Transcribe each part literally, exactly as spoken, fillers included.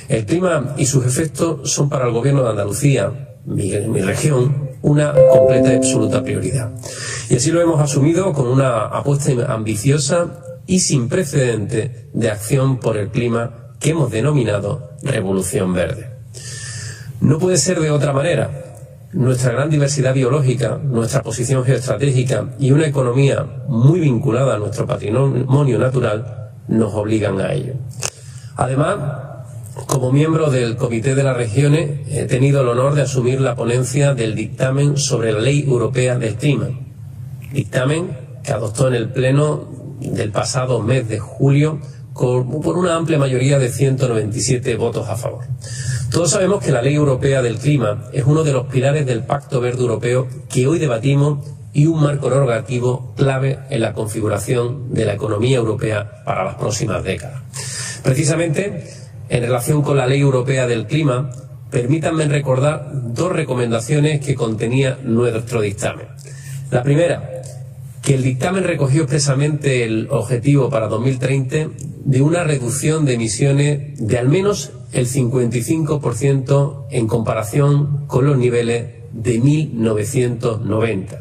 El clima y sus efectos son para el Gobierno de Andalucía, mi, mi región, una completa y absoluta prioridad. Y así lo hemos asumido con una apuesta ambiciosa y sin precedente de acción por el clima que hemos denominado Revolución Verde. No puede ser de otra manera. Nuestra gran diversidad biológica, nuestra posición geoestratégica y una economía muy vinculada a nuestro patrimonio natural nos obligan a ello. Además, como miembro del Comité de las Regiones, he tenido el honor de asumir la ponencia del dictamen sobre la Ley Europea del Clima, dictamen que adoptó en el Pleno del pasado mes de julio por una amplia mayoría de ciento noventa y siete votos a favor. Todos sabemos que la Ley Europea del Clima es uno de los pilares del Pacto Verde Europeo que hoy debatimos y un marco normativo clave en la configuración de la economía europea para las próximas décadas. Precisamente, en relación con la Ley Europea del Clima, permítanme recordar dos recomendaciones que contenía nuestro dictamen. La primera, que el dictamen recogió expresamente el objetivo para dos mil treinta de una reducción de emisiones de al menos el cincuenta y cinco por ciento en comparación con los niveles de mil novecientos noventa.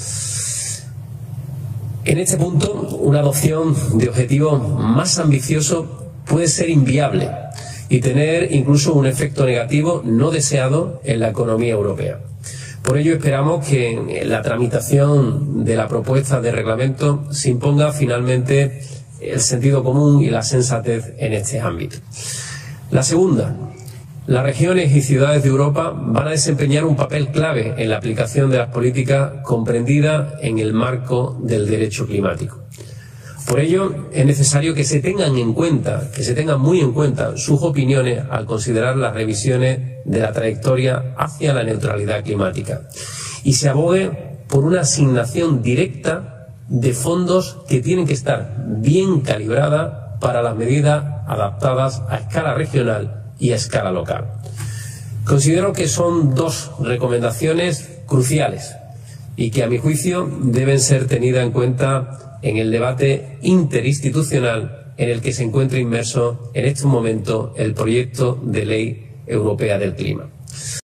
En este punto, una adopción de objetivos más ambiciosos puede ser inviable y tener incluso un efecto negativo no deseado en la economía europea. Por ello esperamos que en la tramitación de la propuesta de reglamento se imponga finalmente el sentido común y la sensatez en este ámbito. La segunda, las regiones y ciudades de Europa van a desempeñar un papel clave en la aplicación de las políticas comprendidas en el marco del derecho climático. Por ello, es necesario que se tengan en cuenta, que se tengan muy en cuenta sus opiniones al considerar las revisiones de la trayectoria hacia la neutralidad climática y se abogue por una asignación directa de fondos que tienen que estar bien calibradas para las medidas adaptadas a escala regional y a escala local. Considero que son dos recomendaciones cruciales y que, a mi juicio, deben ser tenidas en cuenta en el debate interinstitucional en el que se encuentra inmerso en este momento el proyecto de Ley Europea del Clima.